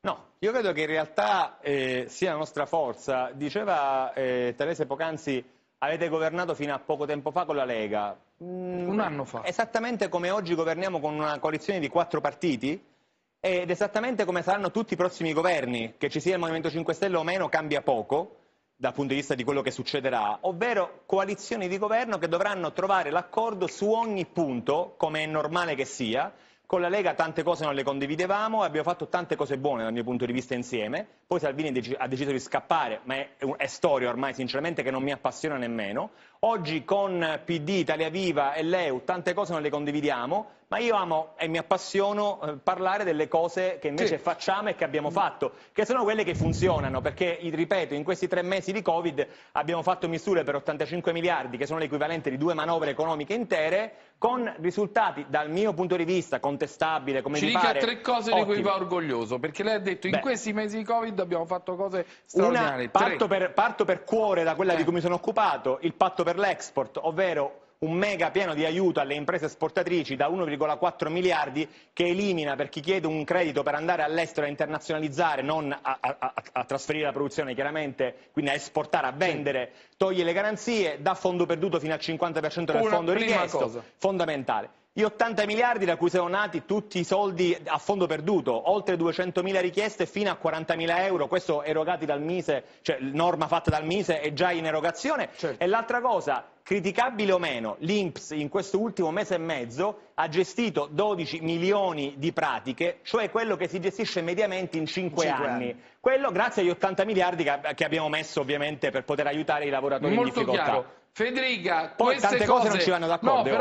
No, io credo che in realtà sia la nostra forza. Diceva Telese poc'anzi, avete governato fino a poco tempo fa con la Lega. Un anno fa. Esattamente come oggi governiamo con una coalizione di 4 partiti ed esattamente come saranno tutti i prossimi governi, che ci sia il Movimento 5 Stelle o meno cambia poco dal punto di vista di quello che succederà, ovvero coalizioni di governo che dovranno trovare l'accordo su ogni punto, come è normale che sia. Con la Lega tante cose non le condividevamo, abbiamo fatto tante cose buone dal mio punto di vista insieme, poi Salvini ha deciso di scappare, ma è storia ormai sinceramente che non mi appassiona nemmeno. Oggi con PD, Italia Viva e LeU tante cose non le condividiamo, ma io amo e mi appassiono parlare delle cose che invece facciamo e che abbiamo fatto, che sono quelle che funzionano, perché, ripeto, in questi 3 mesi di Covid abbiamo fatto misure per 85 miliardi, che sono l'equivalente di 2 manovre economiche intere, con risultati, dal mio punto di vista, contestabile, come mi pare. Ci dica 3 cose ottimi. di cui va orgoglioso, perché lei ha detto in questi mesi di Covid abbiamo fatto cose straordinarie. Parto per cuore da quella di cui mi sono occupato, il patto per l'export, ovvero un mega piano di aiuto alle imprese esportatrici da 1,4 miliardi che elimina per chi chiede un credito per andare all'estero a internazionalizzare, non a trasferire la produzione chiaramente, quindi a esportare, a vendere, toglie le garanzie, dà fondo perduto fino al 50% del fondo richiesto, fondamentale. Gli 80 miliardi da cui sono nati tutti i soldi a fondo perduto, oltre 200.000 richieste fino a 40.000 euro, questo erogati dal Mise, cioè norma fatta dal Mise è già in erogazione. Certo. E l'altra cosa, criticabile o meno, l'INPS in questo ultimo mese e mezzo ha gestito 12 milioni di pratiche, cioè quello che si gestisce mediamente in 5 anni. Quello grazie agli 80 miliardi che abbiamo messo ovviamente per poter aiutare i lavoratori in difficoltà. Chiaro. Federica, Poi tante cose non ci vanno d'accordo. No,